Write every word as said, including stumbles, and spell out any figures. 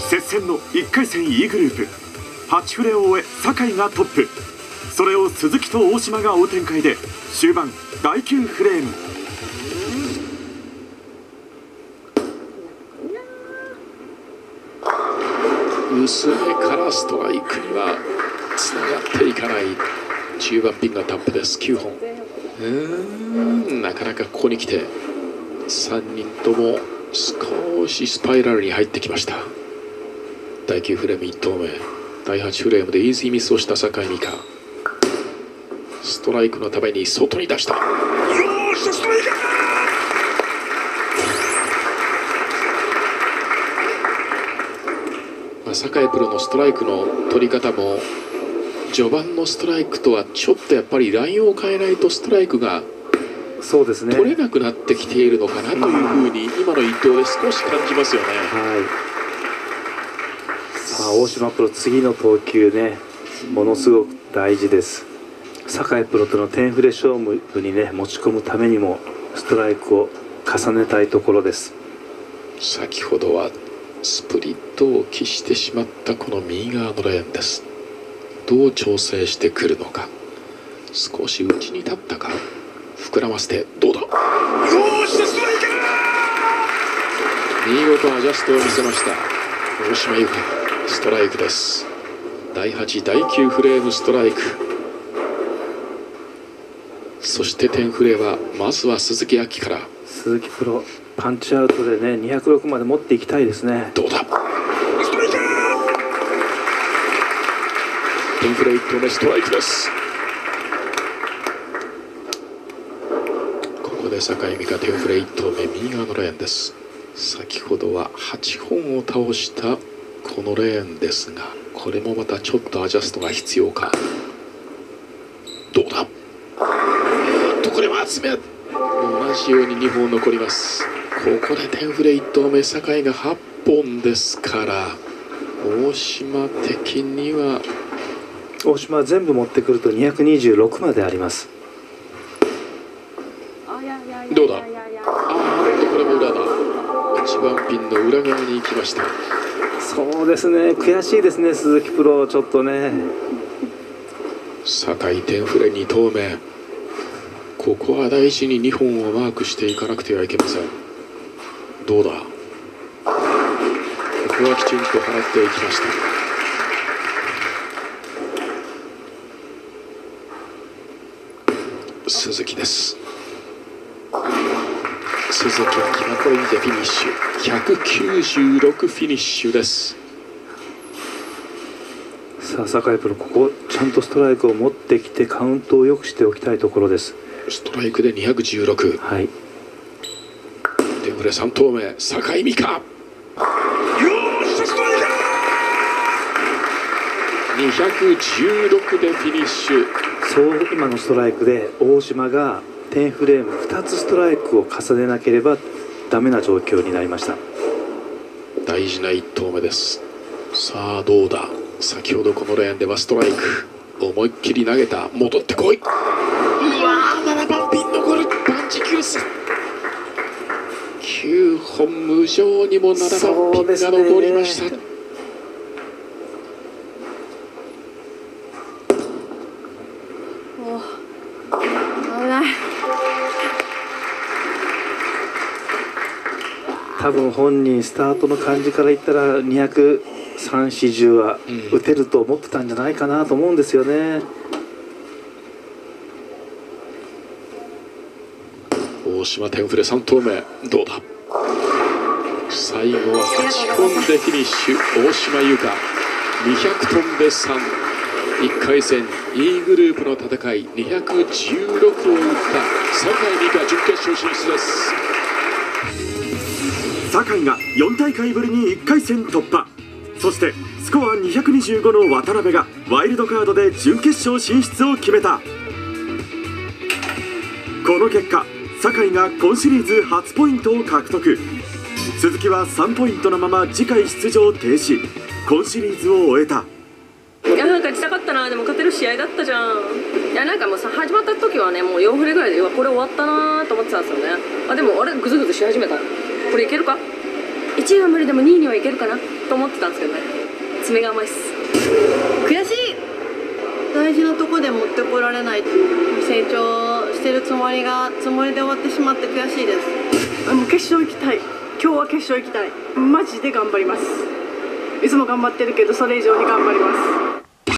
接戦のいっかい戦 E グループはちフレを終え酒井がトップ。それを鈴木と大島が追う展開で終盤だいきゅうフレーム。 薄めからストライクにはつながっていかないじゅうばんピンがタップです。きゅうほん。うーんなかなかここに来てさんにんとも少しスパイラルに入ってきました。だいきゅうフレームいち投目、だいはちフレームでイージーミスをした酒井美香。ストライクのために外に出した。よーしストライク。まあ、酒井プロのストライクの取り方も序盤のストライクとはちょっとやっぱりラインを変えないとストライクがそうですね取れなくなってきているのかなというふうに今の一投で少し感じますよね。 はい、さあ大島プロ次の投球ねものすごく大事です。酒井プロとのテンフレ勝負にね持ち込むためにもストライクを重ねたいところです。 先ほどはスプリットを喫してしまったこの右側のレーンです。どう調整してくるのか。少し内に立ったか膨らませてどうだ。よーしストライク。見事アジャストを見せました大島由香。ストライクです。だいはちだいきゅうフレームストライク。そしてテンフレはまずは鈴木亜希から。 鈴木プロパンチアウトでねにひゃくろくまで持っていきたいですね。 どうだストライク。テンフレいち投目ストライクです。ここで酒井美香テンフレいち投目右側のレーンです。先ほどははっぽんを倒したこのレーンですがこれもまたちょっとアジャストが必要か。どうだとこれは集め同じようににほん残ります。ここでテンフレいち投目酒井がはっぽんですから大島的には大島は全部持ってくるとにひゃくにじゅうろくまであります。 どうだ。ああこれも裏だ。いちばんピンの裏側に行きました。 そうですね悔しいですね鈴木プロちょっとね。 酒井テンフレに投目。ここは大事ににほんをマークしていかなくてはいけません。どうだ。ここはきちんと払っていきました。鈴木です。鈴木はキマコインでフィニッシュひゃくきゅうじゅうろくフィニッシュです。 さあ酒井プロここちゃんとストライクを持ってきてカウントを良くしておきたいところです。 ストライクでにひゃくじゅうろく。 はい。 テンフレさん投目酒井美香。よーしストライク。にひゃくじゅうろくでフィニッシュ。 そう今のストライクで大島がテンフレームふたつストライクを重ねなければダメな状況になりました。 大事ないち投目です。さあどうだ。先ほどこのレーンではストライク思いっきり投げた。戻ってこい。うわーななばんピン残る。バンジキュースきゅうほん無情にもななばんピンが残りました。 多分本人スタートの感じから言ったらにひゃくさんじゅう、よんじゅうは打てると思ってたんじゃないかなと思うんですよね。 大島テンフレさん投目どうだ。最後ははちほんでフィニッシュ大島優香にひゃく飛んでさん。いっかい戦 E グループの戦いにひゃくじゅうろくを打った酒井美香準決勝進出です。 酒井がよん大会ぶりにいっかい戦突破。そしてスコアにひゃくにじゅうごの渡辺がワイルドカードで準決勝進出を決めた。この結果酒井が今シリーズ初ポイントを獲得。鈴木はさんポイントのまま次回出場停止。今シリーズを終えた。 いやなんかしたかったな。でも勝てる試合だったじゃん。いやなんかもうさ始まった時はねもうよんフレぐらいでこれ終わったなと思ってたんですよね。あでもあれグズグズし始めた。これいけるか。いいちいは無理でもにいにはいけるかなと思ってたんですけどね。爪が甘いっす。悔しい。大事なとこで持ってこられない。成長してるつもりがつもりで終わってしまって悔しいです。 もう決勝行きたい。今日は決勝行きたい。マジで頑張ります。いつも頑張ってるけどそれ以上に頑張ります。